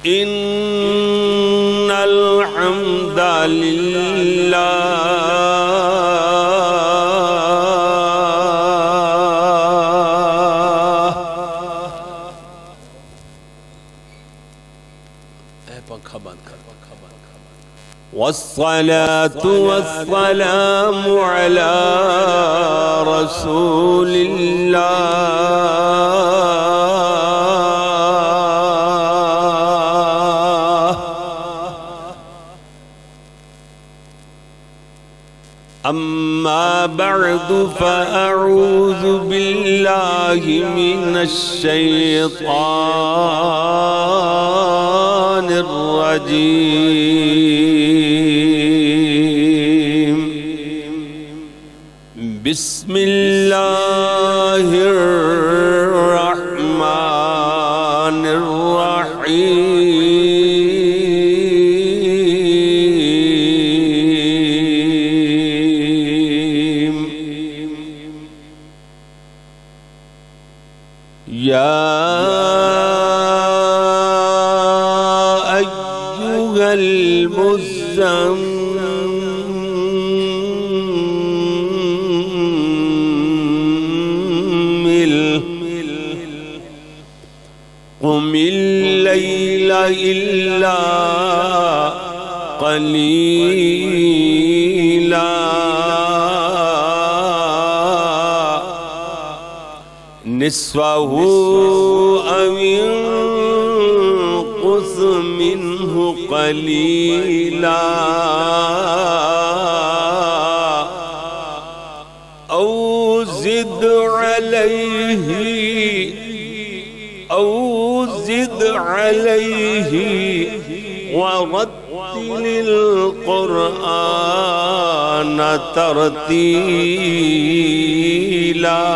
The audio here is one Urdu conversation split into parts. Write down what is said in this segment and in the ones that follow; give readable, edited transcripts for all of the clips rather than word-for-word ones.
إن الحمد لله والصلاة والسلام على رسول الله أما بعد فأعوذ بالله من الشيطان الرجيم بسم الله الرحمن الرحيم يا أيها المزمل قم الليل إلا قليلا نصفه أو انقص منه قليلا أو زد عليه ورتل القرآن ترتيلا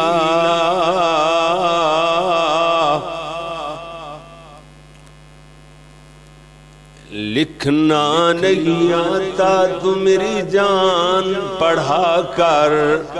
لکھنا نہیں آتا تو میری جان پڑھا کر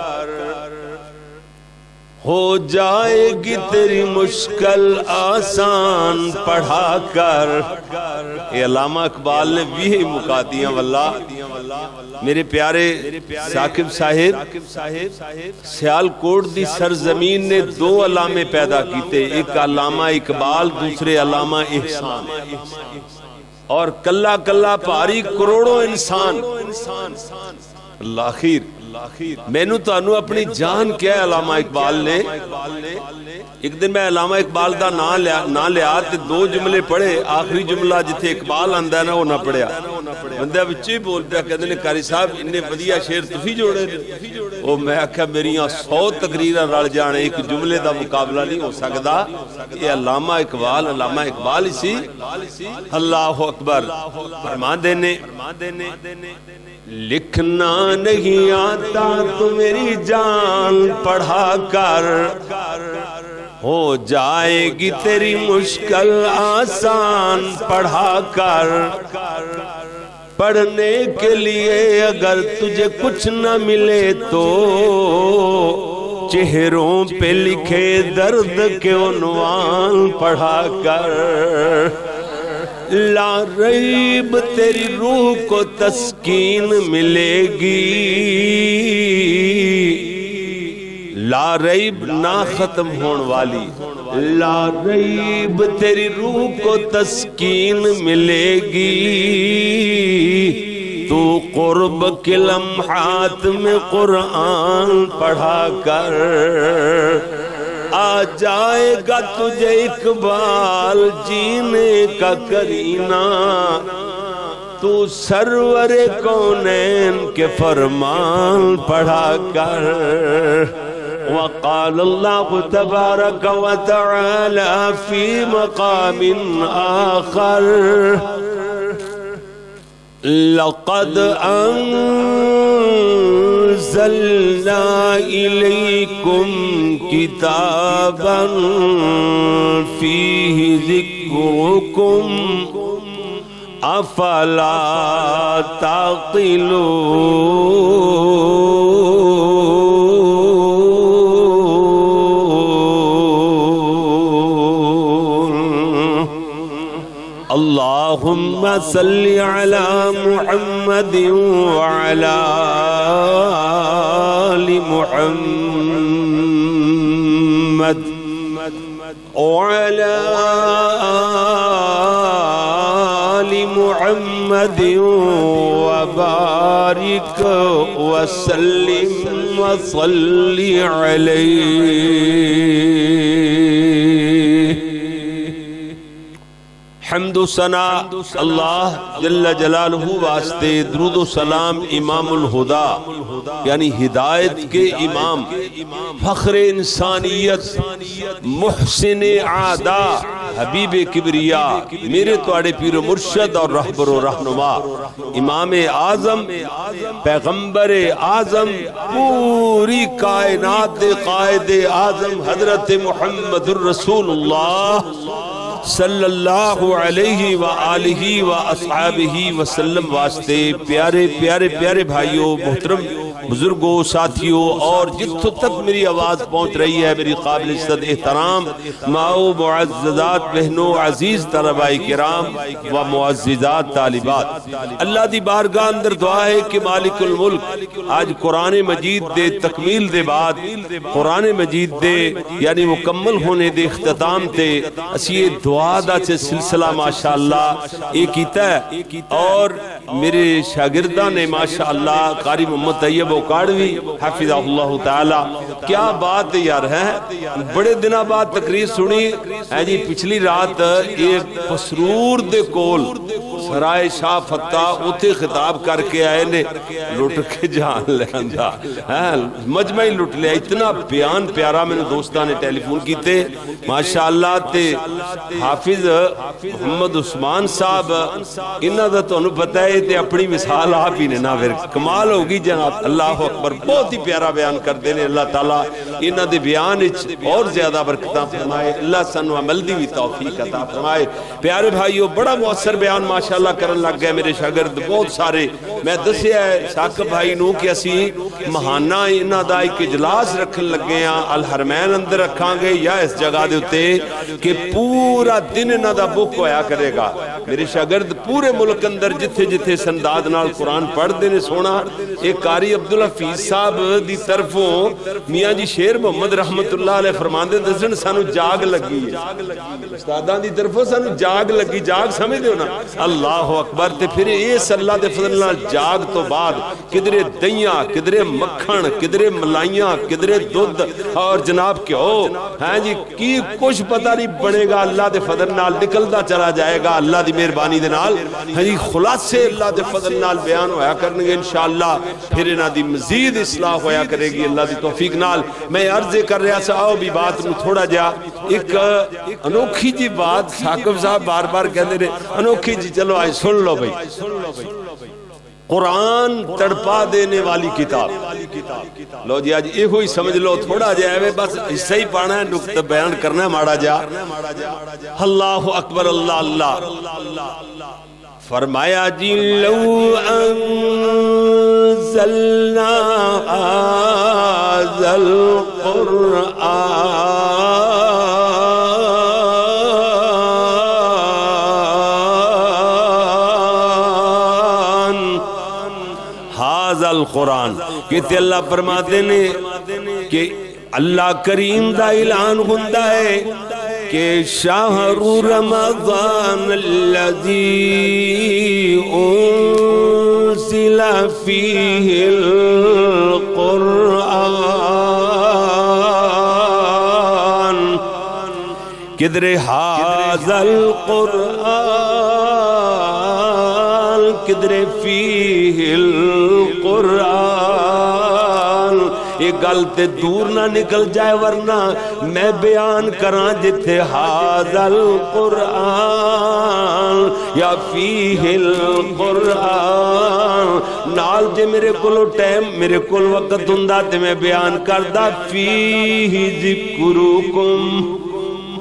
ہو جائے گی تیری مشکل آسان پڑھا کر. یہ علامہ اقبال نے بھی مکا دیا واللہ. میرے پیارے ثاقب صاحب سیالکوٹ دی سرزمین نے دو علامے پیدا کیتے، ایک علامہ اقبال دوسرے علامہ احسان، اور کلا کلا پاری کروڑوں انسان. اللہ خیر میں نو تو انو اپنی جان کیا ہے علامہ اقبال نے. ایک دن میں علامہ اقبال دا نا لیا تے دو جملے پڑھے، آخری جملہ جتے اقبال آندہ ہے نا وہ نہ پڑھیا. بندہ بچے بول پیا کہتے ہیں قاری صاحب انہیں ودیا شیر تفی جوڑے. وہ میں آکھا میری 100 تقریرہ رل جانے ایک جملے دا مقابلہ نہیں ہو سکتا. یہ علامہ اقبال اسی. اللہ اکبر. فرمان دینے لکھنا نہیں آتا تو میری جان پڑھا کر ہو جائے گی تیری مشکل آسان پڑھا کر. پڑھنے کے لیے اگر تجھے کچھ نہ ملے تو چہروں پہ لکھے درد کے عنوان پڑھا کر. لا ریب تیری روح کو تسکین ملے گی. لا ریب نہ ختم ہون والی. لا ریب تیری روح کو تسکین ملے گی. تو قرب کے لمحات میں قرآن پڑھا کر. آ جائے گا تجھے اقبال جینے کا کرینہ. تو سرور کونین کے فرمان پڑھا کر. وقال اللہ تبارک و تعالی فی مقام آخر لقد انزلنا الیکم کتابا فیہ ذکرکم افلا تعقلون. اللہم صلی علی محمد وعلی آل محمد وعلى آل محمد وبارك وسلم وصل عليه. حمد و ثنا اللہ جل جلالہ واسطے، درود و سلام امام الہدا یعنی ہدایت کے امام، فخر انسانیت، محسن عادا، حبیب کبریا، میرے توڑے پیر و مرشد اور رہبر و رہنما، امام اعظم، پیغمبر اعظم، پوری کائنات قائد اعظم حضرت محمد الرسول اللہ صلی اللہ علیہ وآلہ وآصحابہ وسلم واسطے پیارے پیارے پیارے بھائیوں، محترم بزرگوں، ساتھیوں، اور جتھوں تک میری آواز پہنچ رہی ہے میری قابل عزت احترام ماؤ معززات بہنوں، عزیز طلباء کرام و معززات طالبات، اللہ دی بارگاہ اندر دعا ہے کہ مالک الملک آج قرآن مجید دے تکمیل دے بعد، قرآن مجید دے یعنی مکمل ہونے دے اختتام تے اسی دعا دا چھے سلسلہ ماشاءاللہ ایک کیتا ہے، اور میرے شاگردہ نے ماشاءاللہ قاری محمد طیب اوکاڑوی حفظہ اللہ تعالی، کیا بات یار ہے، بڑے دنہ بعد تقریر سنی ہے جی، پچھلی رات ایک پسرور دے کول سرائے شاہ فتح اتے خطاب کر کے آئے نے، لٹ کے جان لیندہ مجمعی لٹ لیا، اتنا بیان پیارا میں نے دوستان نے ٹیلی فون کیتے ماشاءاللہ تے حافظ محمد عثمان صاحب انہا دا تو انہوں پتہ ہے تے اپنی مثال آپ ہی نے نا پھر کمال ہوگی جناب، اللہ اکبر، بہت ہی پیارا بیان کر دینے، اللہ تعالیٰ انہا دے بیان اور زیادہ برکتاں فرمائے، اللہ سنو عمل دی بھی توفیق عطا فرمائے. پیارے بھائیو، بڑا مؤثر بیان ماشاءاللہ کرن لگ گئے میرے شاگرد بہت سارے. میں دسیا ہے ثاقب بھائی نو کہ اسی مہانہ انہا دا ایک اجلاس رکھن لگے ہیں الحرمین اندر رکھاں گے یا اس جگہ دے ہوتے کہ پورا دن انہا دا بک ہویا کرے گا. میرے شاگرد پورے ملک اندر جتھے جتھے سنداد نال قرآن پڑھ دینے سونا، ایک قاری عبدالحفیظ صاحب دی طرفوں میاں جی شیر محمد رحمت اللہ علیہ فرماندے دسن سانو جاگ لگی ہے، استادان دی طرفوں سانو جاگ لگی، جاگ سمجھ دیو نا، اللہ اکبر. تے پھر اس اللہ دے فضل اللہ جاگ تو بعد کدرے دیاں، کدرے مکھن، کدرے ملائیاں، کدرے دودھ اور جناب کیوں ہاں جی کی کچھ پتہ نہیں بنے گا، اللہ دے فضل نال نکلدا چلا جائے گا، اللہ دی مہربانی دے نال ہاں جی خلاصے اللہ دے فضل نال بیان ہویا کرنے گے انشاءاللہ، پھر انہاں دی مزید اصلاح ہویا کرے گی اللہ دی توفیق نال. میں عرض کر رہا سا آؤ بھی بات میں تھوڑا جا ایک انوکھی جی بات ثاقب صاحب بار بار کہتے رہے انوکھی جی، چلو آئے سن لو بھئی. قرآن تڑپا دینے والی کتاب، لو جی آج یہ ہوئی سمجھ لو، تھوڑا جائے بس حصہ ہی پانا ہے، نکتہ بیان کرنا ہے ماڑا جا. اللہ اکبر، اللہ اللہ فرمایا جی لو انزلنا هذا القرآن کہتے اللہ فرماتے نے کہ اللہ کریم دا اعلان ہوندہ ہے کہ شہر رمضان الذی انزل فیہ القرآن، کدرے حاذا القرآن، کدرے فیہ القرآن. ایک گلتے دور نہ نکل جائے ورنہ میں بیان کران جتھے حاذا القرآن یا فیہ القرآن نال جے میرے کولو ٹائم میرے کول وقت ہوندا تے میں بیان کردا فیہ ذکرکم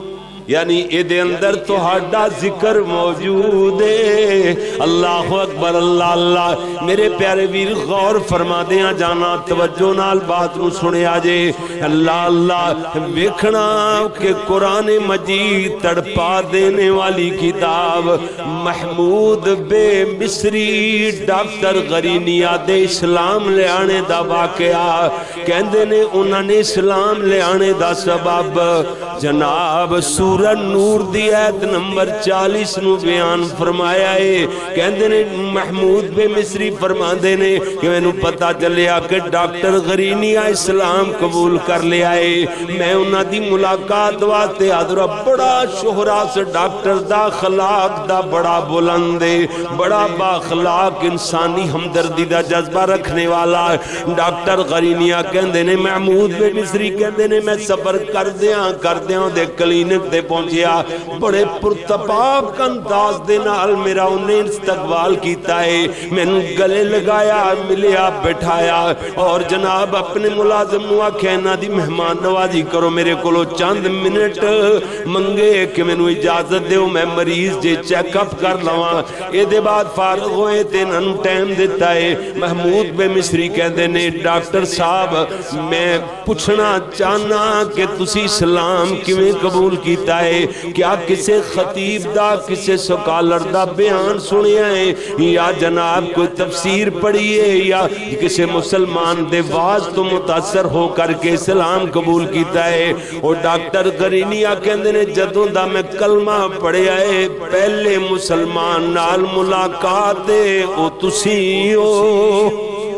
یعنی اے دے اندر تہاڈا ذکر موجود ہے. اللہ اکبر اللہ اللہ. میرے پیارے ویر غور فرما دیاں جانا توجہ نال بات نو سنیا جے. اللہ اللہ ویکھنا کہ قرآن مجید تڑپا دینے والی کتاب محمود بے مصری ڈاکٹر غرینیا دے اسلام لے آنے دا واقعہ کہندے نے انہاں نے اسلام لے آنے دا سبب جناب سورہ نور دی آیت نمبر 40 نو بیان فرمایا ہے. کہندے نے محمود بے مصری فرماندے نے کہ میں نو پتا چلیا کہ ڈاکٹر غرینیا اسلام قبول کر لیا ہے. میں انہاں دی ملاقات واسطے حاضر بڑا شہرا سے ڈاکٹر دا اخلاق دا بڑا بلند ہے بڑا با اخلاق انسانی ہمدردی دا جذبہ رکھنے والا ڈاکٹر غرینیا کہندے نے محمود بے مصری کہندے نے میں سفر کر دیاں دے کلینک دے پہنچیا بڑے پرتپاپ کا انداز دے نال میرا انہیں استقبال کیتا ہے. میں نے گلے لگایا ملیا بٹھایا اور جناب اپنے ملازم نو آکھیا انہاں دی مہمان نوازی کرو میرے کولو چند منٹ منگے کہ میں نے اجازت دیو میں مریض جے چیک اپ کر لواں. اے دے بعد فارغ ہوئے تے انہاں نوں ٹائم دیتا ہے. محمود بے مصری کہندے نے ڈاکٹر صاحب میں پوچھنا چاہنا کہ تسی اسلام کیویں قبول کیتا ہے کیا کسے خطیب دا کسے سکالر دا بیان سنیا ہے یا جناب کوئی تفسیر پڑھی ہے یا کسے مسلمان دے واز تو متاثر ہو کر کے اسلام قبول کیتا ہے. اور ڈاکٹر غرینیا کہندے نے جدوں دا میں کلمہ پڑھیا ہے پہلے مسلمان نال ملاقات ہے او تسی ہو.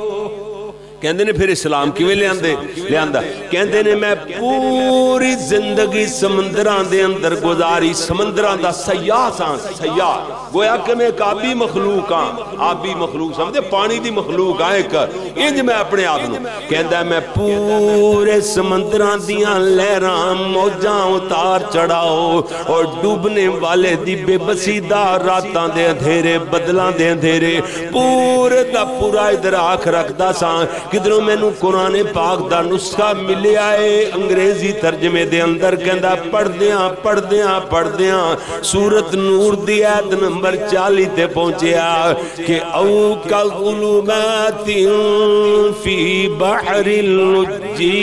کہندے نے پھر اسلام کیویں لے آندا کہندے نے میں پوری زندگی سمندران دے اندر گزاری سمندران دا سیاح ساں سیاح گویا کہ میں ایک آبی مخلوق ہاں آبی مخلوق سمجھے پانی دی مخلوق ہاں ایک انج میں اپنے آپ نو کہندا میں پورے سمندران دیاں لہراں موجاں اتار چڑھاؤ اور ڈوبنے والے دی بے بسی دا راتاں دے اندھیرے بدلاں دے اندھیرے پورے دا پورا ادراک رکھدا ساں. کدھروں میں نو قرآن پاک دا نسخہ ملے آئے انگریزی ترجمے دے اندر کہندا پڑھ دیاں سورت نور دی آیت نمبر 40 تے پہنچیا کہ او کا ظلمات فی بحر اللجی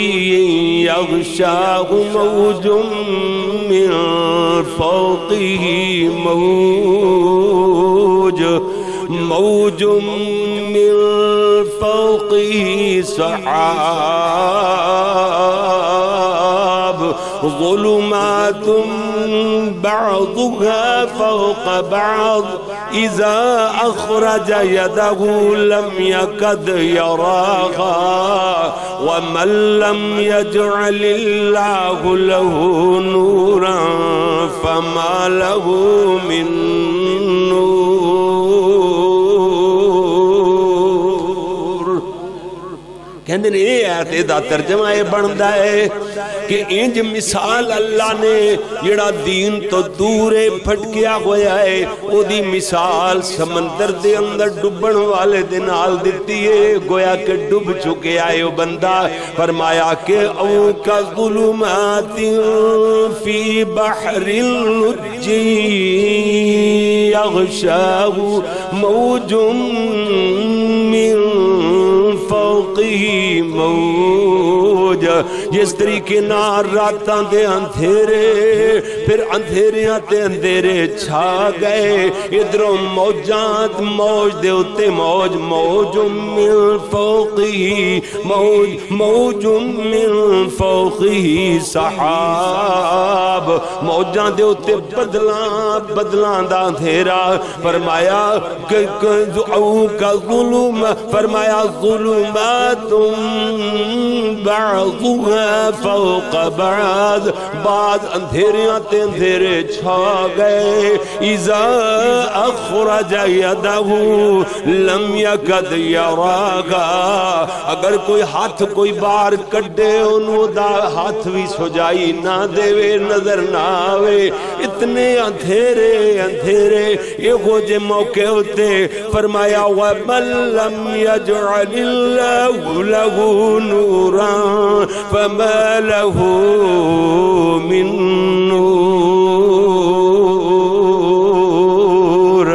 یغشاہ موج من فوقہ موج من فوقه سحاب ظلمات بعضها فوق بعض إذا أخرج يده لم يكد يراها ومن لم يجعل الله له نورا فما له من کہندے نے اے آیت دا ترجمہ اے بندا ہے کہ انج مثال اللہ نے جڑا دین تو دورے پھٹکیا ہویا ہے او دی مثال سمندر دے اندر ڈبن والے دے نال دتی ہے گویا کہ ڈب چکے آئے او بندہ فرمایا کہ او کا ظلمات فی بحر اللجی یغشاہ موج من فوقہ موج جس طریقے نار راتاں دے اندھیرے پھر اندھیریاں تے اندھیرے چھا گئے ادھروں موجات موج دے اتے موج موج من فوقہ موج من فوقہ سحاب موجاں دے اتے بدلاں دا اندھیرا فرمایا کہ او کا ظلم فرمایا ظلمات بعضها فوق بعض بعض اندھیریاں تے اندھیرے چھا گئے اذا اخرج یدہ لم یکد یراغا اگر کوئی ہاتھ کوئی بار کڈے انہوں دا ہاتھ بھی سجائی نہ دے نظر نہ آوے اتنے اندھیرے یہ ہو جے موقع ہوتے فرمایا وَمَن لَّمْ يَجْعَلِ اللَّهُ لَهُ نُورًا فَمَا لَهُ مِن نُور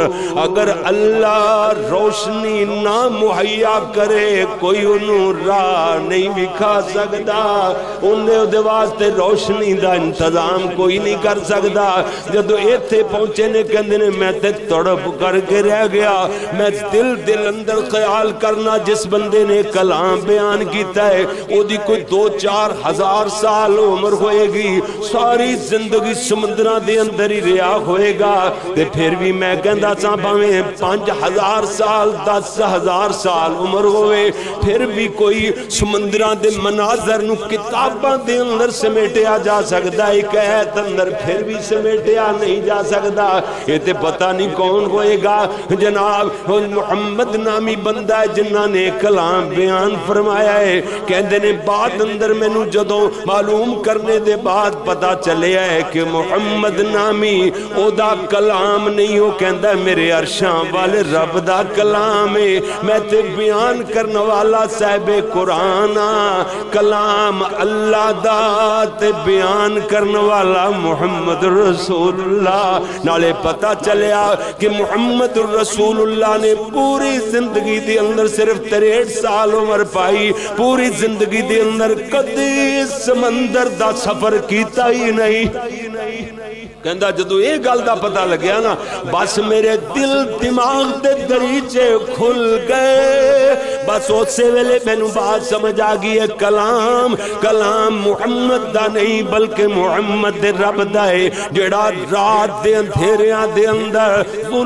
اگر اللہ روشنی نہ مہیا کرے کوئی انہوں راہ نہیں بکھا سکتا، انہیں دے واسطے روشنی دا انتظام کوئی نہیں کر سکتا۔ جدو ایتھے پہنچے نے کہندے نے میں تے تڑپ کر کے رہ گیا، میں دل اندر خیال کرنا جس بندے نے کلام بیان کیتا ہے او دی کوئی 2-4 ہزار سال عمر ہوئے گی، ساری زندگی سمندرہ دے اندر ہی رہا ہوئے گا، تے پھر بھی میں کہندا سا بھاویں 5000 سال 10,000 سال عمر ہوئے پھر بھی کوئی سمندرہ دے مناظر نو کتاباں دے اندر سمیٹیا جا سکتا، ایک ایت اندر پھر بھی سمیٹیا نہیں جا سکتا۔ یہ تے پتہ نہیں کون ہوئے گا جناب، محمد نامی بندہ ہے جنہاں نے کلام بیان فرمایا ہے۔ کہندے نے بعد اندر میں نو جدوں معلوم کرنے دے بعد پتہ چلے ہے کہ محمد نامی او دا کلام نہیں، ہو کہندہ ہے میرے عرشاں والے رب دا کلام ہے، میں تے بیان کرنے والا صاحب قرآن، کلام اللہ دا تے بیان کرنے والا محمد رسول اللہ۔ نالے پتہ چلیا کہ محمد رسول اللہ نے پوری زندگی دے اندر صرف 63 سال عمر پائی، پوری زندگی دے اندر کدی سمندر دا سفر کیتا ہی نہیں۔ کہندہ جدو ایک گل دا پتہ لگیا نا بس میرے دل دماغ دے دریچے کھل گئے، بس اسی ویلے میں نو بات سمجھ آگئی ہے کلام محمد دا نہیں بلکہ محمد دے رب دا ہے، جڑا رات دے اندھیریاں دے اندر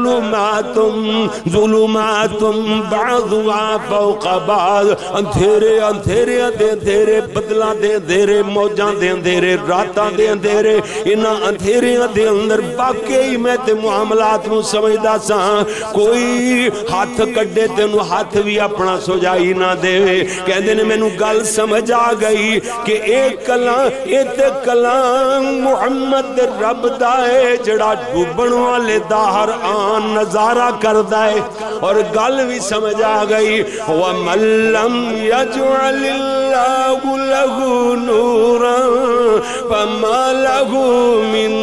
ظلماتم بعضها فوق بعض، اندھیرے دے اندھیرے، بدلاں دے اندھیرے، موجاں دے اندھیرے، راتاں دے اندھیرے، انہاں اندھیریاں دے اندر واقعی میں تے معاملات نو سمجھدا سا، کوئی ہاتھ کڈے تے انہوں ہاتھ بھی اپنا سجائی نہ دے۔ کہندے نے میں نو گل سمجھ آ گئی کہ ایک کلام محمد رب دا ہے جڑا ڈوبن والے دا ہر آن نظارہ کردہ ہے، اور گل بھی سمجھ آ گئی وَمَن لَّمْ يَجْعَلِ اللَّهُ لَهُ نُورًا فَمَا لَهُ مِن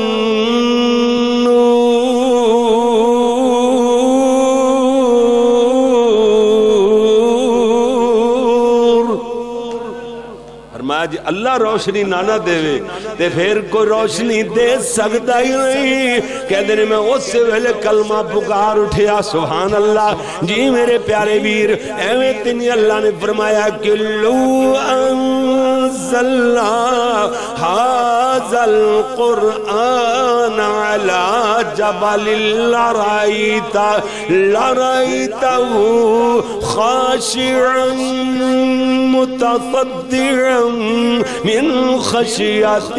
جی اللہ روشنی نانا دے تے پھر کوئی روشنی دے سکتا ہی نہیں۔ کہتے ہیں میں اس سے پہلے کلمہ پکار اٹھیا سبحان اللہ۔ جی میرے پیارے ویر ایویں تنی اللہ نے فرمایا کہ لو انزلنا هذا القرآن على جبل لرأيته خاشعا متصدعا من خشية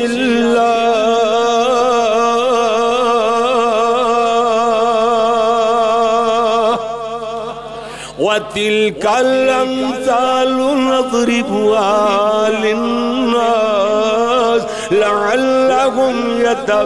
الله وتلك الأمثال نضربها للناس لعلهم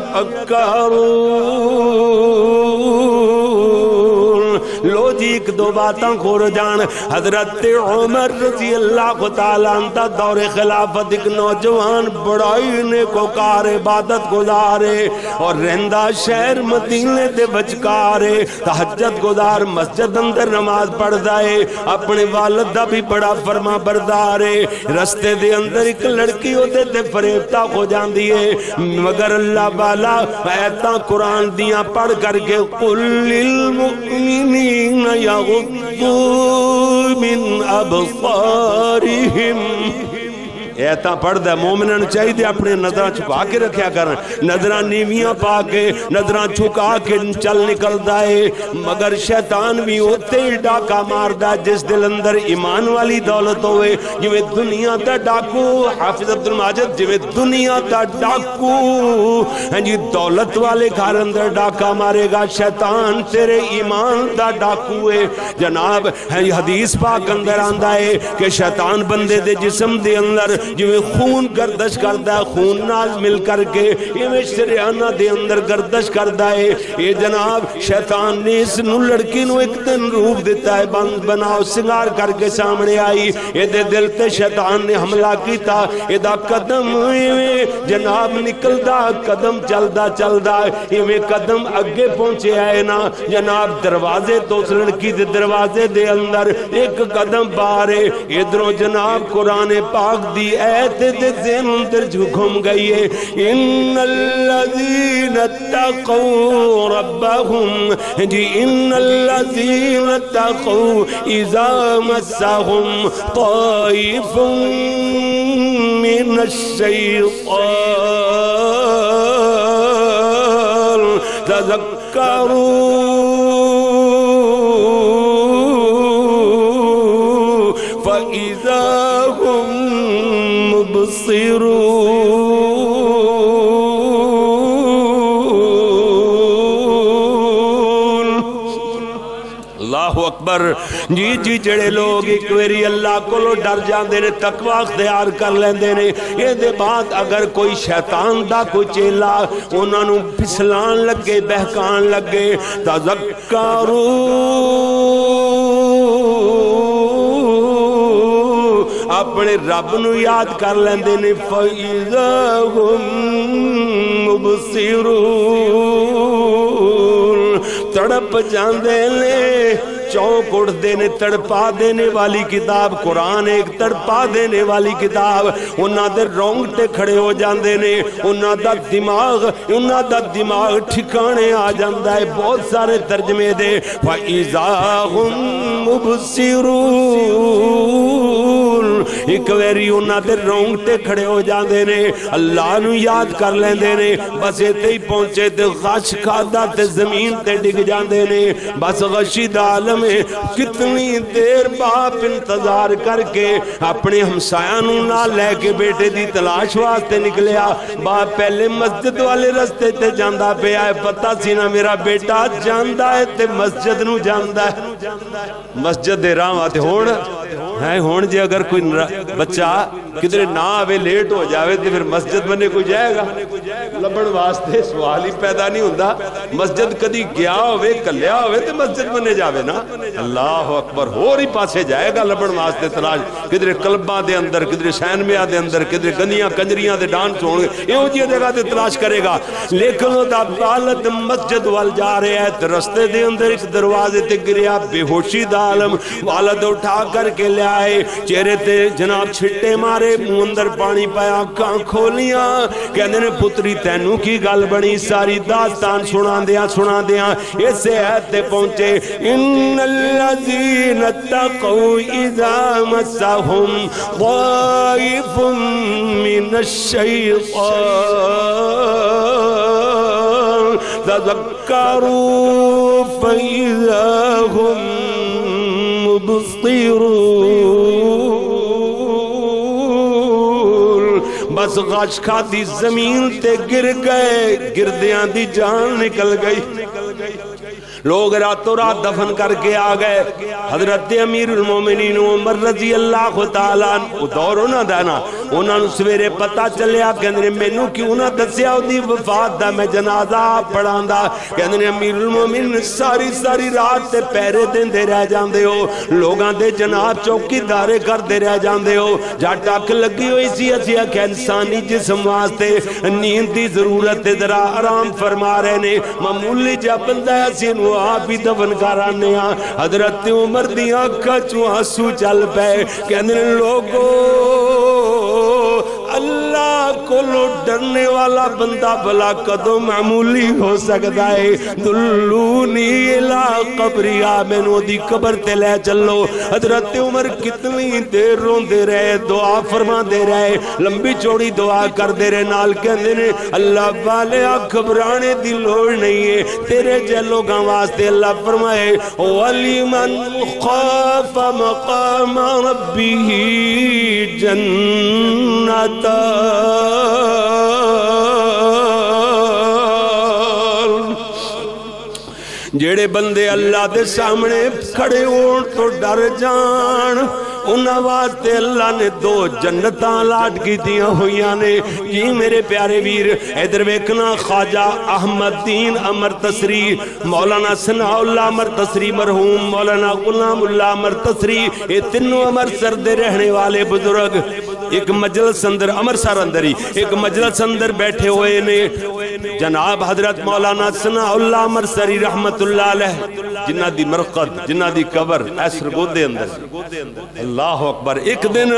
يتفكرون۔ لو جی ایک دو باتاں کھور جان، حضرت عمر رضی اللہ تعالیٰ عنہ دور خلافت ایک نوجوان بڑائی نیکوکار عبادت گزارے اور رہندہ شہر مدینے دے بچکارے، تہجد گزار مسجد اندر نماز پڑھ دائے، اپنے والد دا بھی بڑا فرما بردارے۔ رستے دے اندر ایک لڑکی ہوتے تے فریبتا ہو جان دیئے، مگر اللہ بالا ایتاں قرآن دیاں پڑھ کر کے قُلْ لِلْمُؤْمِنِينَ يَغُضُّوا مِنْ أَبْصَارِهِمْ۔ ایتا پڑھ دے مومنن چاہی دے اپنے نظران چھکا کے رکھیا کرن، نظران نیویاں پا کے نظران چھکا کے چل نکل دائے، مگر شیطان بھی ہوتے ہی ڈاکہ مار دا جس دل اندر ایمان والی دولت ہوئے، جویں دنیا تا ڈاکو حافظ عبد الماجد جویں دنیا تا ڈاکو جی دولت والے گھر اندر ڈاکہ مارے گا، شیطان تیرے ایمان دا ڈاکو ہے۔ جناب حدیث پاک اندر آندہ ہے کہ شیطان بندے دے جسم دے اندر جویں خون گردش کردا ہے خون نال مل کر کے ایویں شریانہ دے اندر گردش کردا ہے. اے جناب شیطان نے اس نو لڑکی نو ایک دن روپ دیتا ہے بناؤ سنگار کر کے سامنے آئی. اے دے دل تے شیطان نے حملہ کیتا. اے دا قدم ایویں جناب نکلدا قدم چلدا چلدا ایویں قدم اگے پہنچے آئے نا جناب دروازے تو اس لڑکی دے دروازے دے اندر ایک قدم بارے ادھروں جناب قرآن پاک دی ایت دے ذہن اندر جھکم گئی ہے. ان الذین اتقوا ربهم جی ان الذین اتقوا اذا مسهم طائف من الشیطان تذکروا فإذا هم مبصرون. اللہ اکبر. جی جی جڑے لوگ ایک ویری اللہ کو لو ڈر جاندے نے تقوی اختیار کر لیندے نے اے دے بعد اگر کوئی شیطان دا کوئی چیلا انہاں نو پھسلان لگے بہکان لگے تذکروا اپنے رب نو یاد کر لیندے نے فَإِذَا هُمْ مُبْصِرُونَ تڑپ جاندے نے چونک اڑ دینے تڑپا دینے والی کتاب قرآن ایک تڑپا دینے والی کتاب انہاں دے رونگٹے کھڑے ہو جاندے نے انہاں دا دماغ ٹھکانے آ جاندہ ہے. بہت سارے ترجمے دے فَإِذَا هُمْ مُبْصِرُونَ ایک ویری انہاں دے رونگٹے کھڑے ہو جاندے نے اللہ نو یاد کر لیندے نے بس ایتے ہی پہنچے تے غش کھادا تے زمین تے ڈگ جاندے نے. بس غشید عالم کتنی دیر باپ انتظار کر کے اپنے ہمسایہ نو نہ لے کے بیٹے دی تلاش واسطے نکلیا. باپ پہلے مسجد والے رستے تے جاندہ پہ آئے پتہ سی نا میرا بیٹا جاندہ ہے تے مسجد نو جاندہ ہے. مسجد دے راہ آتے ہون جے اگر کوئی بچہ کدھر نہ آوے لیٹ ہو جاوے تے پھر مسجد بنے کوئی جائے گا لبن واسطے سوال ہی پیدا نہیں ہوندہ. مسجد کدی گیا ہوئے کلیا ہوئے تے مسجد بنے جاوے نا. اللہ اکبر ہو رہی پاسے جائے گا لبن واسطے تلاش کدھر کلباں دے اندر کدھر سینمیاں دے اندر کدھر گنیاں کنجریاں دے ڈانس ہوں گے یہ جی جگہ دے تلاش کرے گا. لیکن وہ دا بالت مسجد وال جا رہے ہیں رستے دے اندر اس دروازے تے گریا بے ہوشی دا عالم والد اٹھا کر کے لے آئے چہرے تے جناب چھٹے مارے منہ اندر پانی پایا کان کھولیاں کہنے نے پتری تینوں کی گل بنی ساری داستان سنا دیاں اسے ایت تے پہنچے ان الذین اتقوا اذا مسهم طائف من الشیطان تذکروا فإذا هم مبصرون. بس غش کھاتی زمین تے گر گئے گردیاں دی جان نکل گئی. لوگ راتوں رات دفن کر کے آ گئے. حضرت امیر المومنین عمر رضی اللہ تعالیٰ دور ہونا دینا انہوں نے سویرے پتا چلیا کہ میں نو کیوں نہ دسیا دی وفات دا میں جنازہ پڑھاں دا کہ امیر المومنین ساری رات تے پیرے دن دے رہ جاندے ہو لوگاں دے جناب چوکی دارے کر دے رہ جاندے ہو جا ٹاک لگی ہوئی سی اچھیا کہ انسانی جسم واسطے نیند دی ضرورت ذرا آرام فرما رہے نے معمولی جا بندہ ایسی نو آپ ہی دفن کرانے ہاں. حضرت عمر دی آنکھا چو آنسو چل پے کہنے لوگو اللہ کو لو ڈرنے والا بندہ بلا قدو معمولی ہو سکتا ہے. دلونی الہ قبری آمینو دی قبر تے لے چلو. حضرت عمر کتنی دیر رون دے رہے دعا فرما دے رہے لمبی چوڑی دعا کر دے رہے نال کہندے نے اللہ والے گھبرانے دی لوڑ نہیں ہے تیرے جلو گاں واسطے اللہ فرمائے وَلِمَنْ خَافَ مَقَامَ رَبِّهِ جَنَّتَ جیڑے بندے اللہ دے سامنے کھڑے ہون تو ڈر جان انہاں واسطے اللہ نے دو جنتاں لاٹ کیتیاں ہوئیاں نے جی میرے پیارے ویر ادھر ویکھنا خواجہ احمد دین امر تسری مولانا ثناء اللہ امر تسری مرحوم مولانا غلام اللہ امر تسری یہ تینوں امرتسر دے رہنے والے بزرگ ایک مجلس اندر امرتسر اندر ہی ایک مجلس اندر بیٹھے ہوئے نے جناب حضرت مولانا ثناء اللہ امرتسری رحمت اللہ علیہ جنہ دی مرقد جنہ دی قبر ایسر گودے اندر اللہ اکبر ایک دن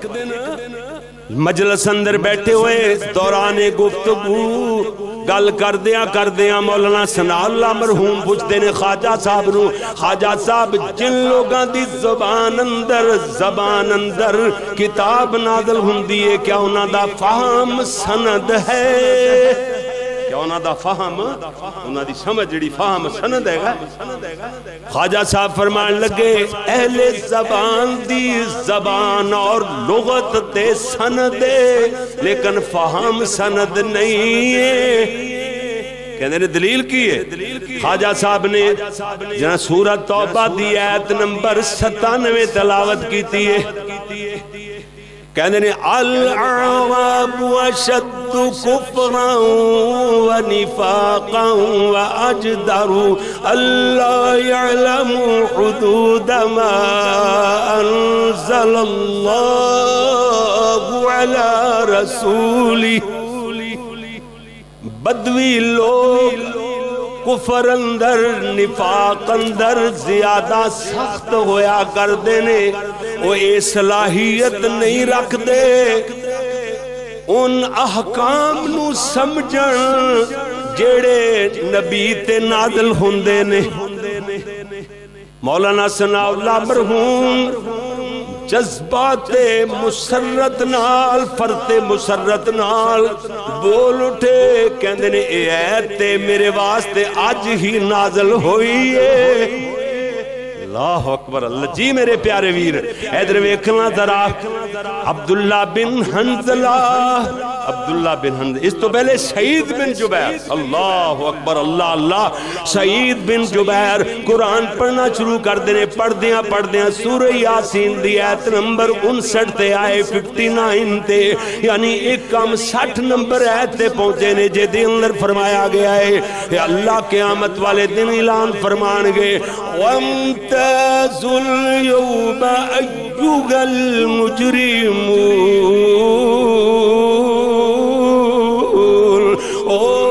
مجلس اندر بیٹھے ہوئے دوران گفتگو گل کردیاں مولانا ثناء اللہ مرحوم پوچھتے نے خواجہ صاحب نو خواجہ صاحب جن لوگاں دی زبان اندر کتاب نازل ہوندی ہے کیا انہاں دا فہم سند ہے کیا انہاں دا فہم انہاں دی سمجھ جڑی فہم سند ہے گا خواجہ صاحب فرمان لگے اہل زبان دی زبان اور لغت تے سند ہے لیکن فہم سند نہیں ہے کہنے نے دلیل کی ہے خواجہ صاحب نے جنہاں سورہ توبہ دی آیت نمبر 97 تلاوت کی تھی ہے کہنے نے الْأَعْرَابُ وَشَدُّ كُفْرًا وَنِفَاقًا وَأَجْدَرُ أَلَّا يَعْلَمُوا حُدُودَ مَا أَنزَلَ اللَّهُ عَلَى رَسُولِهِ بدوی لوگ کفر اندر نفاق اندر زیادہ سخت ہویا کر دینے وہ اے صلاحیت نہیں رکھ دے ان احکام نو سمجھن جیڑے نبی تے نازل ہوندے نے مولانا ثناء اللہ مرحوم جذبات مسرت نال فرت مسرت نال بول اٹھے کہندے نے اے ایت میرے واسطے آج ہی نازل ہوئی ہے اللہ اکبر اللہ جی میرے پیارے ویر ادھر ویکھنا ذرا عبداللہ بن حنظلہ اس تو پہلے سعید بن جبیر اللہ اکبر اللہ اللہ سعید بن جبیر قرآن پڑھنا شروع کر دینے پڑھ دیاں سورہ یاسین دی آیت نمبر 59 تے آئے 59 تے یعنی ایک کم 60 نمبر آیت تے پہنچے نے جے دے اندر فرمایا گیا ہے کہ اللہ قیامت والے دن اعلان فرمان گے وَامْتَازُوا الْيَوْمَ أَيُّهَا الْمُجْرِمُونَ او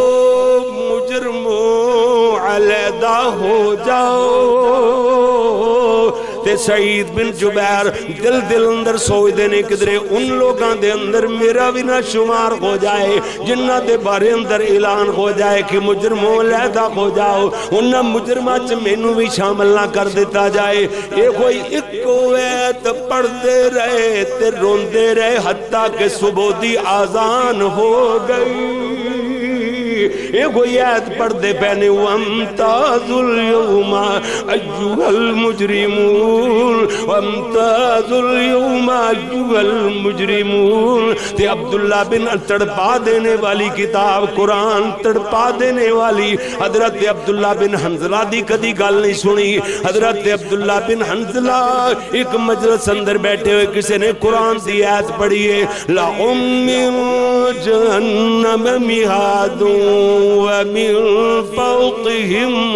مجرموں علیحدہ ہو جاؤ تے سعید بن جبیر دل اندر سوچ دینے کدرے ان لوگاں دے اندر میرا بھی نہ شمار ہو جائے جنہ دے بارے اندر اعلان ہو جائے کہ مجرموں علیحدہ ہو جاؤ انہاں مجرمہ چ مینوں بھی شامل نہ کر دیتا جائے اے کوئی اکو ایت پڑھ دے رہے تے رون دے رہے حتیٰ کہ صبح دی آذان ہو گئی اے کوئی آیت پڑھ دے پہنے وَامْتَازُوا الْيَوْمَ أَيُّهَا الْمُجْرِمُونَ وَامْتَازُوا الْيَوْمَ أَيُّهَا الْمُجْرِمُونَ تے عبداللہ بن تڑپا دینے والی کتاب قرآن تڑپا دینے والی حضرت عبداللہ بن حنظلہ دی کدی گل نہیں سنی حضرت عبداللہ بن حنظلہ ایک مجلس اندر بیٹھے ہوئے کسی نے قرآن دی آیت پڑھی ہے لَهُم مِّن جَهَنَّمَ مِهَادٌ وَمِن فَوْقِهِمْ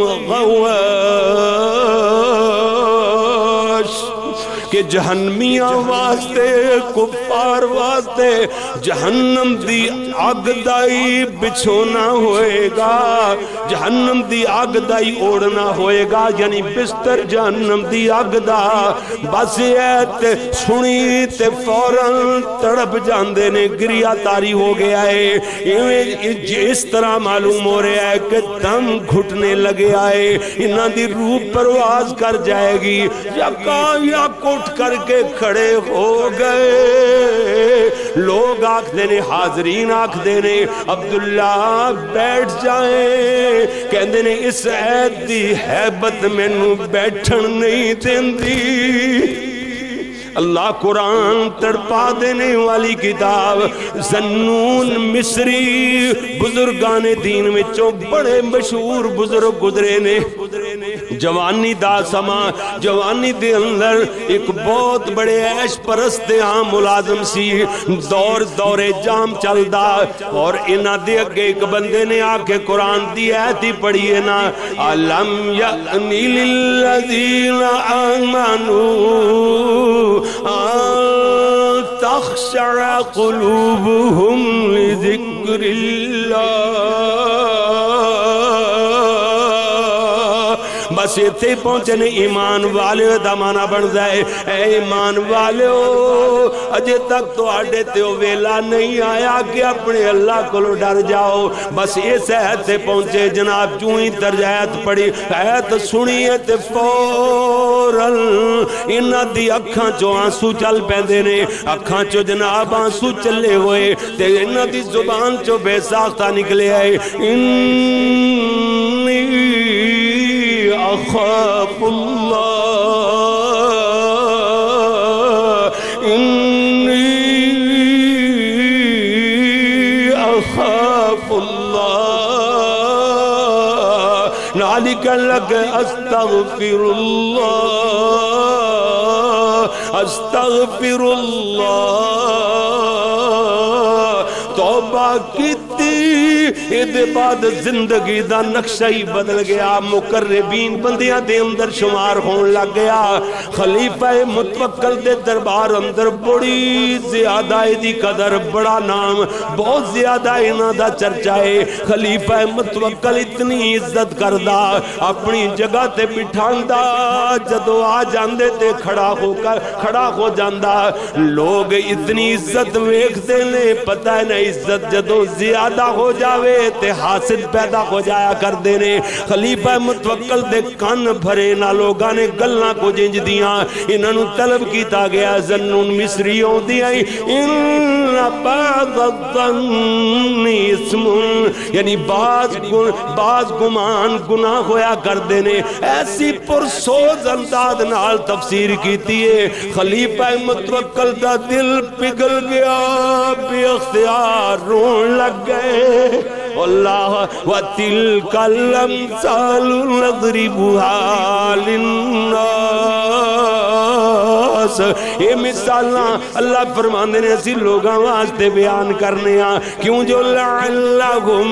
غَوَاشٍ کہ جہنمیاں واسطے کفار واسطے جہنم دی آگ دائی بچھونا ہوئے گا جہنم دی آگ دائی اوڑنا ہوئے گا یعنی بستر جہنم دی آگ دا بس ایت سنی تے فوراں تڑپ جاندے نے گریا تاری ہو گیا ہے اس طرح معلوم ہو رہا ہے کہ دم گھٹنے لگے آئے انہاں دی روح پرواز کر جائے گی یا کوٹ کر کے کھڑے ہو گئے لوگ آنکھ دینے حاضرین آنکھ دینے عبداللہ بیٹھ جائیں کہندے نے اس عید دی حیبت میں نو بیٹھن نہیں دیندی اللہ قرآن تڑپا دینے والی کتاب زنون مصری بزرگان دین میں چو بڑے مشہور بزرگ گزرے نے جوانی دا سما، جوانی دے اندر ایک بہت بڑے عیش پرست ہاں ملازم سی، دور جام چل دا، اور انہاں دے اگے ایک بندے نے آ کے قرآن دی آیت ہی پڑھی ہے نا، الم یأنی للذین آمنوا ان تخشع قلوبهم لذکر اللہ۔ بس اتھے پہنچے نے ایمان والے دا مانا بن جائے، اے ایمان والے اجے تک تو آڈے تے ویلا نہیں آیا کہ اپنے اللہ کو ڈر جاؤ۔ بس اس آیت تے پہنچے جناب، جو ہی طرز آیت پڑھی، آیت سنیے تے فوراً انہاں دی اکھاں چو آنسو چل پیندے نے، اکھاں چو جناب آنسو چلے ہوئے تے انہاں دی زبان چو بے ساختہ نکلے آئے، اخاف اللہ انی اخاف اللہ نالک لک استغفر اللہ استغفر اللہ۔ توبہ کیتی ادھے بعد زندگی دا نقشہ ہی بدل گیا، مقربین بندیاں دے اندر شمار ہون لگ گیا، خلیفہ متوکل دے دربار اندر بڑی زیادہ دی قدر، بڑا نام، بہت زیادہ انہاں دا چرچا ہے۔ خلیفہ متوکل اتنی عزت کردہ، اپنی جگہ تے بٹھاندہ، جدو آ جاندے تے کھڑا ہو جاندہ، لوگ اتنی عزت ویکھ دے لے، پتہ ہے نا عزت جدو زیادہ ہو جاوے تے حاسد پیدا ہو جایا کر دینے۔ خلیفہ متوکل دے کان بھرے نہ لوگاں نے گلنا کو جنج دیاں، انہوں طلب کیتا گیا زنون مصریوں دیاں، ان بعض الظن اسم، یعنی بعض گمان گناہ ہویا کر دینے۔ ایسی پرسوز انداز نال تفسیر کیتی ہے، خلیفہ متوکل دا دل پگل گیا، بے اختیار رون لگ گئے۔ اللہ وَتِلْكَ الْأَمْثَالُ نَضْرِبُهَا لِلنَّاسِ، یہ مثالاں اللہ فرماندے نے اسی لوگاں واسطے بیان کرنے ہاں، کیوں جو لَعَلَّهُمْ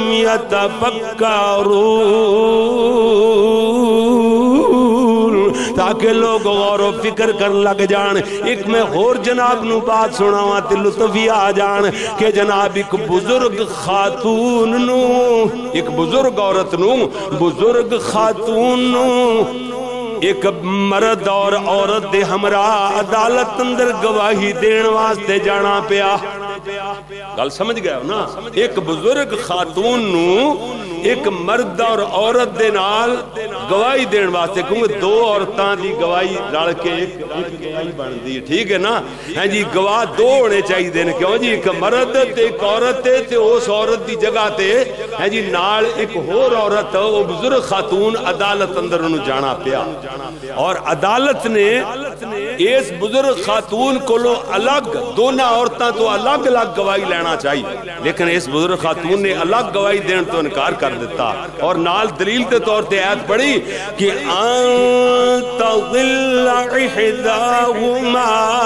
يَتَفَكَّرُونَ، تاکہ لوگ غور و فکر کر لگ جان۔ ایک میں اور جناب نو بات سناواں تے لطفی آ جان کہ جناب ایک بزرگ خاتون نو، ایک بزرگ عورت نو، بزرگ خاتون نو ایک مرد اور عورت دے ہمراہ عدالت اندر گواہی دین واسطے جانا پیا۔ گل سمجھ گئے ہو نا؟ ایک بزرگ خاتون نو ایک مرد اور عورت دے نال گواہی دین واسطے، کیونکہ دو عورتاں دی گواہی رل کے ایک گواہی بن دی، ٹھیک ہے نا؟ ہیں جی گواہ دو ہونے چاہیے دین، کیوں جی ایک مرد تے ایک عورت تے اس عورت دی جگہ تے ہیں جی نال ایک اور عورت، وہ بزرگ خاتون عدالت اندر انہوں جانا پیا، اور عدالت نے اس بزرگ خاتون کو لو الگ، دونوں عورتاں تو الگ الگ گواہی لینا چاہیے، لیکن اس بزرگ خاتون نے الگ گواہی دین تو انکار کر دیتا، اور نال دلیل کے طور تے آیت پڑھی کہ انت ظل احداہما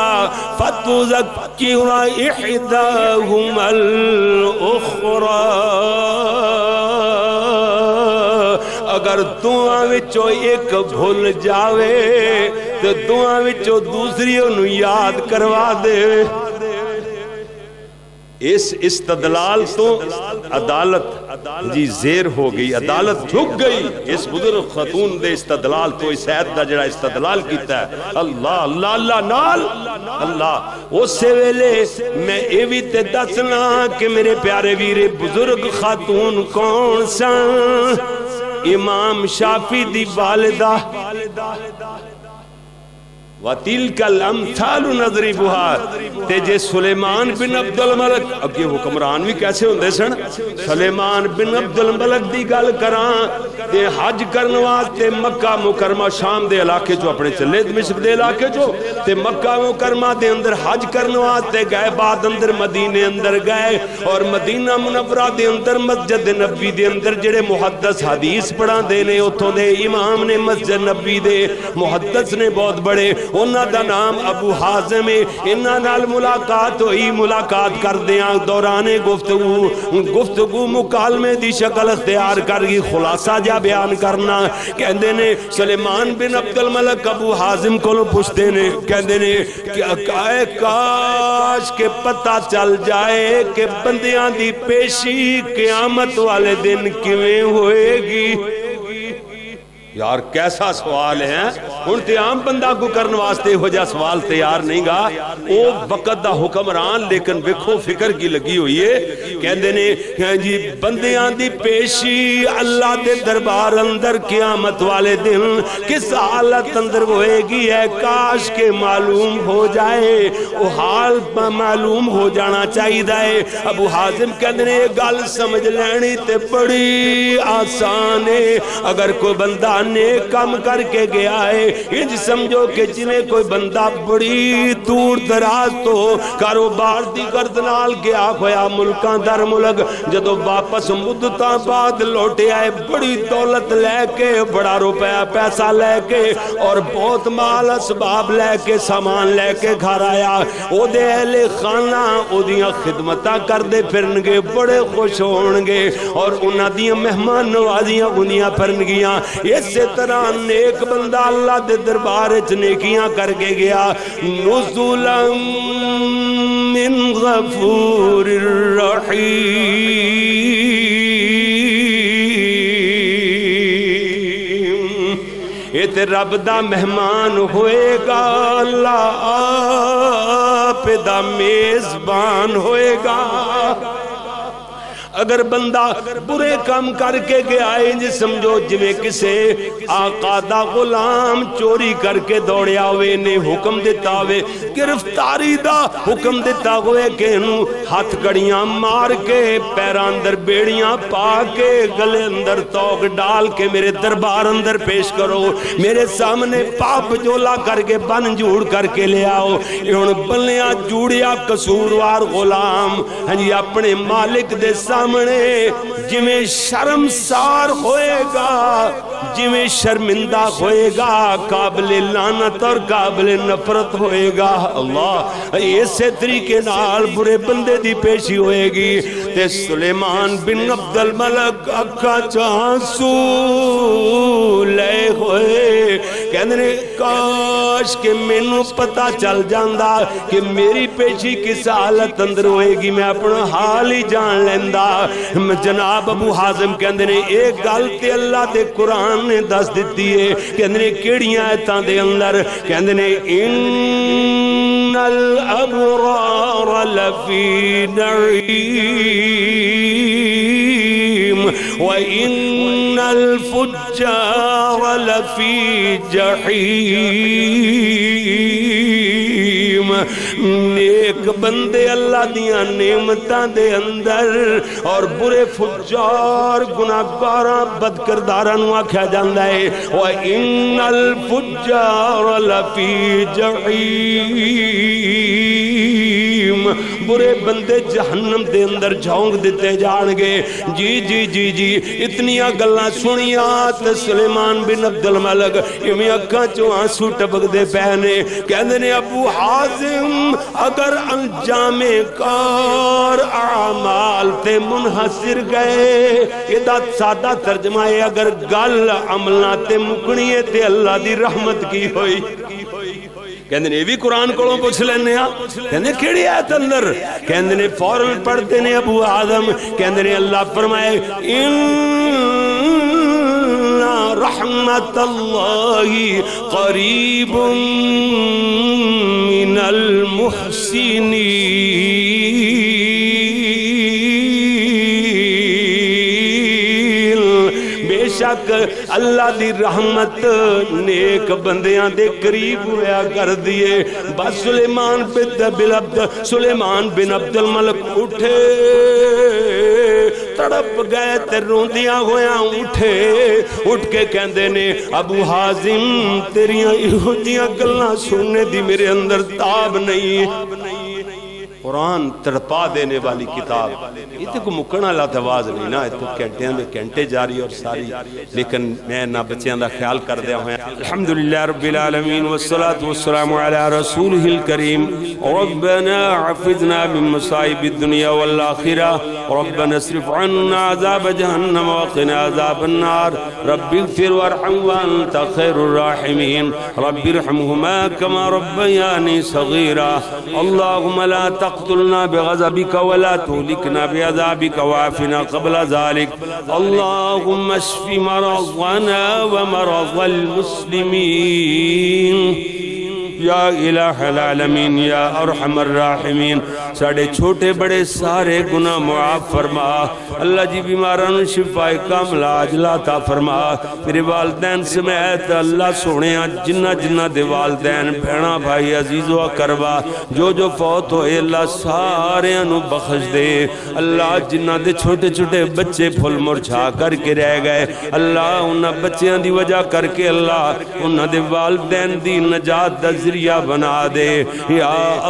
فتذکر احداہما الاخری، اگر دعا وچوں ایک بھول جاوے تو دعا وچوں دوسری انہوں یاد کروا دے۔ اس استدلال تو عدالت جی زیر ہو گئی، عدالت جھک گئی اس بزرگ خاتون دے استدلال تو، اس آیت دا جڑا استدلال کیتا ہے اللہ اللہ اللہ نال اللہ۔ اس سے ویلے میں اے بھی تے دسنا کہ میرے پیارے ویرے بزرگ خاتون کون سن؟ امام شافعی دی والدہ وَتِلْكَ الْأَمْثَالُ نَضْرِبُهَا تے جے سلیمان بن عبد الملک اب یہ حکمران بھی کیسے ہوندے سن سلیمان بن عبد الملک دی گل کراں تے حج کرن واسطے مکہ مکرمہ شام دے علاقے چو اپنے چلے دمشق دے علاقے چو تے مکہ مکرمہ دے اندر حج کرن واسطے گئے بعد اندر مدینے اندر گئے اور مدینہ منورہ دے اندر مسجد نبی دے اندر جڑے محدث حدیث پڑھاں دے نے اتھوں دے امام نے مسجد نبی دے محدث نے بہت بڑے انہاں دا نام ابو حازم ہے انہاں نال ملاقات ہوئی ملاقات کر دیاں دوران گفتگو مکالمے دی شکل اختیار کر گئی خلاصہ جا بیان کرنا کہندے نے سلیمان بن عبد الملک ابو حازم کو پوچھتے نے کہندے نے کاش کہ پتہ چل جائے کہ بندیاں دی پیشی قیامت والے دن کیویں ہوئے گی یار کیسا سوال ہے ان تے عام بندہ کو کرنے واسطے ہو جا سوال تیار نہیں گا او وقت دا حکمران لیکن ویکھو فکر کی لگی ہوئی ہے کہندے نے جی بندیاں دی پیشی اللہ دے دربار اندر قیامت والے دن کس حالت اندر ہوئے گی ہے کاش کے معلوم ہو جائے وہ حال معلوم ہو جانا چاہیے ابو حازم کہندے نے یہ گل سمجھ لینی تے بڑی آسان ہے اگر کوئی بندہ نیک کام کر کے گیا ہے انج سمجھو کہ جنہیں کوئی بندہ بڑی دور دراز تو کاروبار دی گردنال گیا ہویا ملکان در ملک جدو واپس مدتاں بعد لوٹے آئے بڑی دولت لے کے بڑا روپیہ پیسہ لے کے اور بہت مال اسباب لے کے سامان لے کے گھر آیا او دے اہل خانہ او دیاں خدمتاں کر دے پھرنگے بڑے خوش ہونگے اور انہاں دیاں مہمان نوازیاں انہیاں پھرنگیاں اسی طرح نیک بندہ اللہ دے دربار نیکیاں کر کے گیا نزولا من غفور الرحیم یہ تے رب دا مہمان ہوئے گا اللہ آپ دا میزبان ہوئے گا اگر بندہ برے کام کر کے گیا ہے جی سمجھو جویں کسے آقا دا غلام چوری کر کے دوڑیا ہوئے نے حکم دیتا ہوئے گرفتاری دا حکم دیتا ہوئے کہ انہوں ہاتھ کڑیاں مار کے پیران اندر بیڑیاں پا کے گلے اندر توق ڈال کے میرے دربار اندر پیش کرو میرے سامنے پاپ جولا کر کے بن جوڑ کر کے لے آؤ انہوں بلیاں جوڑیا قصوروار غلام ہنجی اپنے مالک دے سامنے جویں شرمسار ہوئے گا جویں شرمندہ ہوئے گا قابل لعنت اور قابل نفرت ہوئے گا اللہ ایسے طریقے نال برے بندے دی پیشی ہوئے گی تے سلیمان بن عبد الملک اکھا چانسو لے ہوئے کہنے نے کاش کہ میں نو پتا چل جاندہ کہ میری پیشی کس حالت اندر ہوئے گی میں اپنا حال ہی جان لیندہ جناب ابو حازم کہندے نے ایک گالتے اللہ دے قرآن نے دس دیتی ہے کہندے نے کیڑیاں ایتاں دے اندر کہندے نے ان الابرار لفی نعیم وَإِنَّ الْفُجَّارَ لَفِي جَحِيمٍ نیک بندے اللہ دیاں نعمتاں دے اندر اور برے فجار گناہگاراں بدکرداراں نو آکھیا جاندا ہے وَإِنَّ الْفُجَّارَ لَفِي جَحِيمٍ برے بندے جہنم دے اندر جھونک دیتے جان گے جی اتنیاں گلاں سنیاں تے سلیمان بن عبد الملک امی اکھاں چوں آنسو ٹپک دے پہنے کہندے نے ابو حازم اگر انجام کار اعمال تے منحصر گئے یہ سادہ ترجمہ ہے اگر گل عملہ تے مکنیے تے اللہ دی رحمت کی ہوئی کہندے نے بھی قرآن کولوں پوچھ لینے ہاں کہندے کیڑی آیت اندر کہندے نے فوراً پڑھتے نے ابو آدم کہندے نے اللہ فرمائے ان رحمت اللہ قریب من المحسنین بے شک اللہ دی رحمت نیک بندیاں دے قریب ہویا کر دیے. بس سلیمان بن عبد الملک اٹھے تڑپ گئے تے روندیاں ہویاں اٹھ کے کہندے نے ابو حازم تیریاں ایہودیاں گلاں سننے دی میرے اندر تاب نہیں. قرآن تڑپا دینے والی کتاب. یہ تو کوئی مکن والا تواز نہیں نا, تو گھنٹے میں گھنٹے جاری اور ساری, لیکن میں نہ بچیاں دا خیال کر دیا ہوں. الحمدللہ رب العالمین والصلاة والسلام علی رسولہ الکریم. ربنا حفظنا من مصائب الدنیا والآخرہ. ربنا اصرف عنا عذاب جہنم وقنا عذاب النار. رب اغفر وارحم وانت خیر الراحمین. رب ارحمہما کما ربیانی صغیرا. اللہم لا تقتلنا بغضبك ولا تهلكنا بعذابك وعافنا قبل ذلك. اللهم اشف مرضنا ومرض المسلمين یا الہ العالمین یا ارحم الراحمین. ساڑھے چھوٹے بڑے سارے گناہ معاف فرما. اللہ جی بیماران شفا کاملہ عاجلہ عطا فرما. میرے والدین سمیت اللہ سونے جنہ دے والدین بہنا بھائی عزیز و اقربا جو فوت ہوئے اللہ سارے انو بخش دے. اللہ جنہ دے چھوٹے چھوٹے بچے پھل مرچھا کر کے رہ گئے اللہ انہ بچیاں دی وجہ کر کے اللہ انہ دے والدین دی نجات دا ذریعہ بنا دے. یا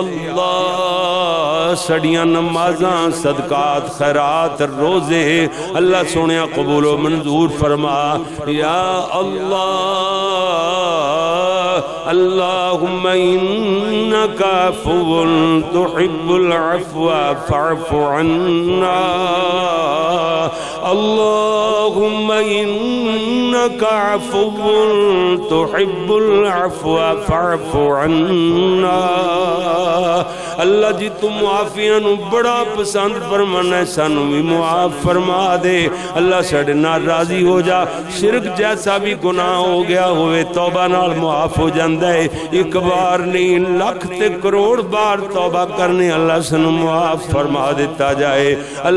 اللہ سڑیاں نمازاں صدقات خیرات روزے اللہ سونے قبول و منظور فرما. یا اللہ اللہم انکا عفو تحب العفو فاعف عنا. اللہم انکا عفو تحب العفو فاعف عنا. اللہ جی تم معافیاں نو بڑا پسند فرمانا ہے, سانو بھی معاف فرما دے. اللہ ساڑے نال راضی ہو جا. شرک جیسا بھی گناہ ہو گیا ہوئے توبہ نال معاف ہو جاندہ ہے. ایک بار نہیں لاکھ تے کروڑ بار توبہ کرنے اللہ سانو معاف فرما دیتا جائے.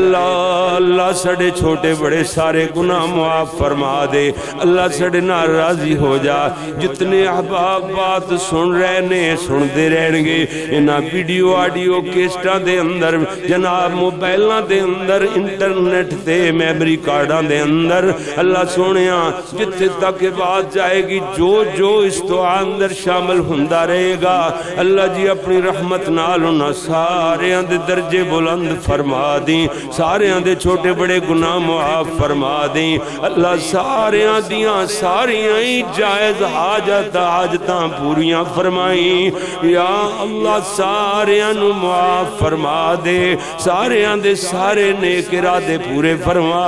اللہ ساڑے چھوٹے بڑے سارے گناہ معاف فرما دے. اللہ ساڑے نال راضی ہو جا. جتنے احباب بات سن رہنے سن دے رہنگے انہا ویڈیو آڈیو کیسٹاں دے اندر جناب موبائلاں دے اندر انٹرنیٹ تے میمری کارڈاں دے اندر اللہ سونیاں جتے تک بات جائے گی جو اس دعا اندر شامل ہندہ رہے گا اللہ جی اپنی رحمت نال انہاں سارے اندے درجے بلند فرما دیں. سارے اندے چھوٹے بڑے گناہ معاف فرما دیں. اللہ سارے اندیاں ساریاں جائز حاجتاں پوریاں فرمائیں. یا اللہ سارے انو معاف فرما دے. سارے اندے سارے نیک ارادے پورے فرما.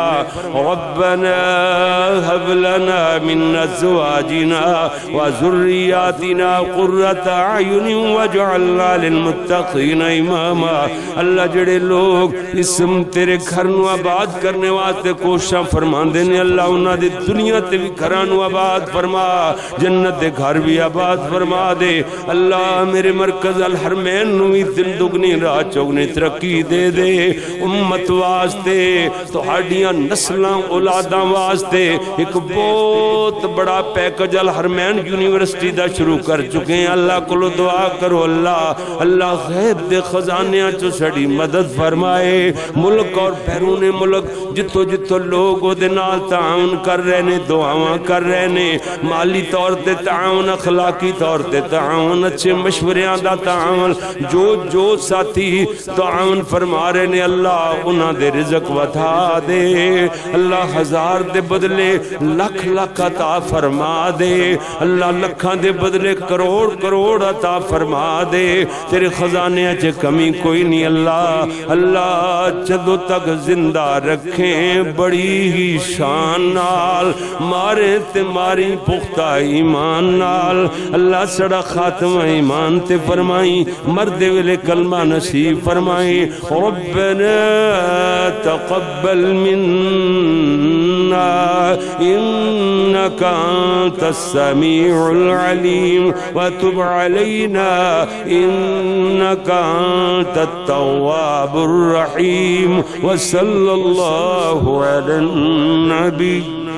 ربنا هب لنا من ازواجنا وذرياتنا قرة اعين واجعلنا للمتقين اماما. اللہ جڑے لوگ اسم تیرے گھر نو آباد کرنے واسطے کوشاں فرماندے نے اللہ انہاں دی دنیا تے بھی گھراں نو آباد فرما, جنت دے گھر بھی آباد فرما دے. اللہ میرے مرکز الحرمین نو بھی دن دگنی رات چوگنی ترقی دے دے. امت واسطے تہاڈیاں نسلاں اولاداں واسطے ایک بہت بڑا پیکج الحرمین یونیورسٹی دا شروع کر چکے ہیں. اللہ کو دعا کرو اللہ غیب دے خزانیاں چو سڑی مدد فرمائے. ملک اور بیرون ملک جتو لوگ دے نال تعاون کر رہنے دعاواں کر رہنے, مالی طور تے تعاون اخلاقی طور تے تعاون اچھے مشوریاں دا تعاون جو ساتھی تعاون فرما رہے نے اللہ انہاں دے رزق ودا دے. اللہ ہزار دے بدلے لکھ عطا فرما دے. اللہ لکھاں دے بدلے کروڑ عطا فرما دے. تیرے خزانے اچھے کمی کوئی نہیں. اللہ جدو تک زندہ رکھیں بڑی ہی شان نال مارے تے ماری پختہ ایمان نال. اللہ سڑا خاتمہ ایمان تے فرمائیں, مرد ویلے کلمہ نصیب فرمائیں. ربنا تقبل منا انك انت السميع العليم وتب علينا انك انت التواب الرحيم. وصلى الله على النبي